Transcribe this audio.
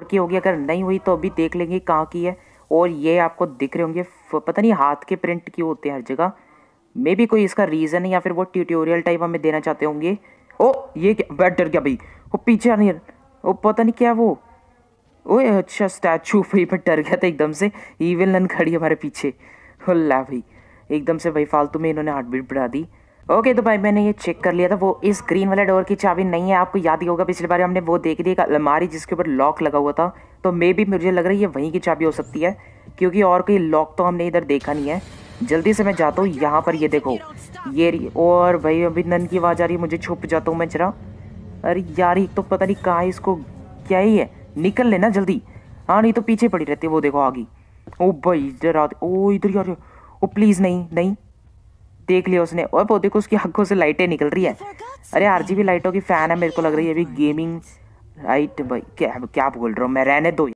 की होगी, अगर नहीं हुई तो अभी देख लेंगे कहाँ की है। और ये आपको दिख रहे होंगे, पता नहीं हाथ के प्रिंट क्यों होते हैं हर जगह। मे भी कोई इसका रीज़न है या फिर वो ट्यूटोरियल टाइप हमें देना चाहते होंगे। ओ ये क्या, बैठ डर गया भाई। वो पीछे आ नहीं, वो पता नहीं क्या वो। ओए अच्छा स्टैचू भाई, मैं डर गया था एकदम से। ईविल नन खड़ी है हमारे पीछे। हुल्ला भाई, एकदम से भाई फालतू में इन्होंने हार्ट बीट बढ़ा दी। ओके तो भाई मैंने ये चेक कर लिया था, वो इस ग्रीन वाले डोर की चाबी नहीं है। आपको याद ही होगा पिछली बार हमने वो देखी थी, एक अलमारी जिसके ऊपर लॉक लगा हुआ था। तो मे भी मुझे लग रहा है ये वहीं की चाबी हो सकती है, क्योंकि और कोई लॉक तो हमने इधर देखा नहीं है। जल्दी से मैं जाता हूँ यहाँ पर, ये देखो ये और भाई अभी नन की आवाज़ आ रही है, मुझे छुप जाता हूँ मैं जरा। अरे यार एक तो पता नहीं कहाँ है, इसको क्या ही है, निकल लेना जल्दी। हाँ नहीं तो पीछे पड़ी रहती है, वो देखो आ गई। ओ भाई इधर आ, ओ इधर यार, ओ प्लीज़ नहीं नहीं, देख लिया उसने। और वो देखो उसकी आंखों से लाइटें निकल रही है। अरे आरजीबी लाइटों की फ़ैन है, मेरे को लग रही है अभी गेमिंग लाइट। भाई क्या क्या बोल रहा हूँ मैं, रहने दो।